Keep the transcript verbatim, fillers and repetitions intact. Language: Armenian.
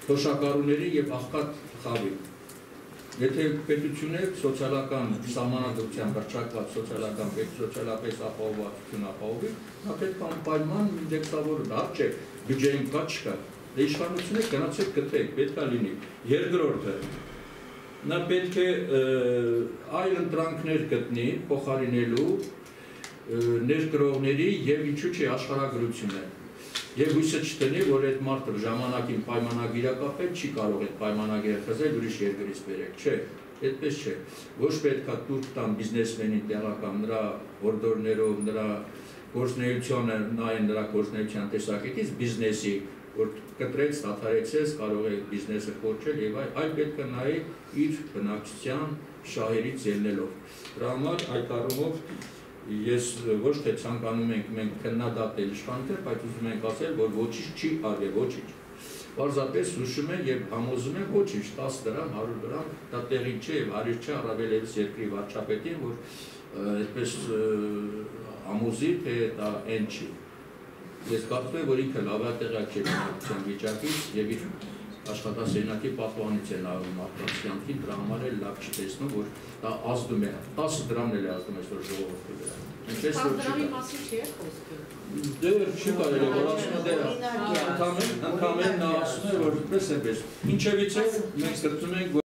թոշակառուների եւ աղքատ խավի։ Եթե պետությունը սոցիալական սահմանադրությամբ հռչակված սոցիալական սոցիալապես ապահովվածություն ապահովի, նա պետք է անպայման ինդեքսավորել, հարց չէ, բյուջեին կա չկա։ Դե իշխանությունը գնացեք գտեք, պետք է լինի։ Երկրորդը, նա պետք է այլ ընտրանքներ գտնի փոխարինելու ներկրողների եւ ինչու՞ չէ աշխարհագրությունը։ Եվ հույսը չտնի, որ այդ մարդը ժամանակին պայմանագիր կապել, չի կարող այդ պայմանագիրը խզել ուրիշ երկրից բերեք, չէ, այդպես չէ։ Ոչ պետք է տուրք տան բիզնեսմենին տեղական նրա հորդորներով, նրա գործունեությանը, նայեն նրա գործունեության տեսակետից բիզնեսի, որ կտրեց, դադարեցես, կարող է բիզնեսը կոչել եւ այլ պետք է նայի իր բնակչության շահերից ելնելով։ Դրա համար այդ առումով ես ոչ թե ցանկանում ենք մենք քննադատել իշխանությունը, բայց ուզում ենք ասել, որ ոչինչ չի արվել, ոչինչ։ Պարզապես հուշում են եւ համոզում են ոչինչ, տասը դրամ, հարյուր դրամ, դա տեղի չէ եւ հարյուր չէ, առավել եւս երկրի վարչապետին, որ այդպես համոզի, թե դա այն չի։ Ես կարծում եմ, որ ինքը լավատեղյակ չէ բնակչության վիճակից եւ իր աշխատասենյակի պատվանից է նայում մարդկանց կյանքին, դրա համար էլ լավ չի տեսնում, որ դա ազդում է, տասը դրամն էլ է ազդում այսօր ժողովրդի վրա։ տասը դրամի մասին չի է խոսքը։ Դե չի կարելի, որ ասում է դե ընդհանրեն նա ասում է, որ պես է պես։ Ինչևից է մենք ստացում ենք